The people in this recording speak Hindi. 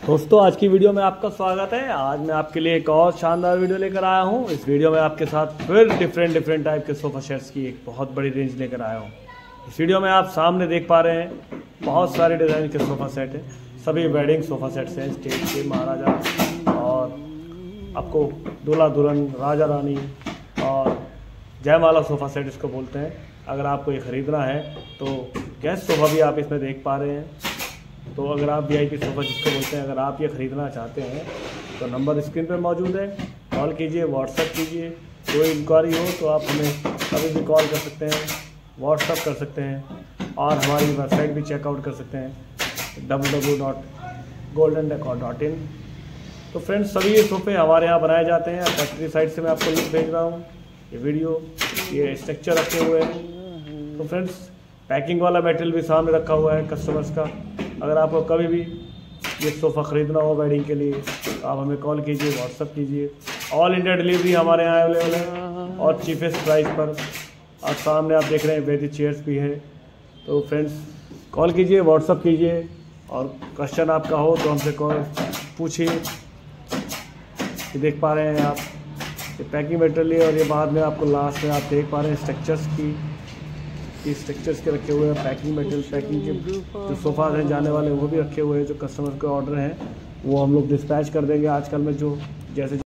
दोस्तों आज की वीडियो में आपका स्वागत है। आज मैं आपके लिए एक और शानदार वीडियो लेकर आया हूं। इस वीडियो में आपके साथ फिर डिफरेंट टाइप के सोफ़ा सेट्स की एक बहुत बड़ी रेंज लेकर आया हूं। इस वीडियो में आप सामने देख पा रहे हैं बहुत सारे डिज़ाइन के सोफ़ा सेट हैं। सभी वेडिंग सोफ़ा सेट्स हैं, स्टेज के महाराजा और आपको दूल्हा दुल्हन, राजा रानी और जयमाला सोफ़ा सेट इसको बोलते हैं। अगर आपको ये ख़रीदना है तो गेस्ट सोफ़ा भी आप इसमें देख पा रहे हैं। तो अगर आप VIP सोफ़ा जिसको बोलते हैं, अगर आप ये ख़रीदना चाहते हैं तो नंबर स्क्रीन पर मौजूद है। कॉल कीजिए, व्हाट्सअप कीजिए। कोई इंक्वायरी हो तो आप हमें कभी भी कॉल कर सकते हैं, व्हाट्सअप कर सकते हैं और हमारी वेबसाइट भी चेकआउट कर सकते हैं www.goldendecor.in। तो फ्रेंड्स, सभी ये सोफ़े हमारे यहाँ बनाए जाते हैं। फैक्ट्री साइड से मैं आपको लिंक भेज रहा हूँ। ये वीडियो, ये स्ट्रक्चर रखे हुए हैं। तो फ्रेंड्स, पैकिंग वाला मटेरियल भी सामने रखा हुआ है कस्टमर्स का। अगर आपको कभी भी ये सोफ़ा ख़रीदना हो वेडिंग के लिए तो आप हमें कॉल कीजिए, व्हाट्सअप कीजिए। ऑल इंडिया डिलीवरी हमारे यहाँ अवेलेबल है और चीपेस्ट प्राइस पर। और सामने आप देख रहे हैं वेदी चेयर्स भी है। तो फ्रेंड्स, कॉल कीजिए, व्हाट्सअप कीजिए और क्वेश्चन आपका हो तो हमसे कॉल पूछिए। ये देख पा रहे हैं आप, ये पैकिंग मटेरियल है और ये बाद में आपको लास्ट में आप देख पा रहे हैं स्ट्रक्चर्स की, स्ट्रक्चर्स के रखे हुए हैं। पैकिंग मटेरियल, पैकिंग के जो सोफ़ा हैं जाने वाले वो भी रखे हुए हैं। जो कस्टमर के ऑर्डर हैं वो हम लोग डिस्पैच कर देंगे आजकल में, जो जैसे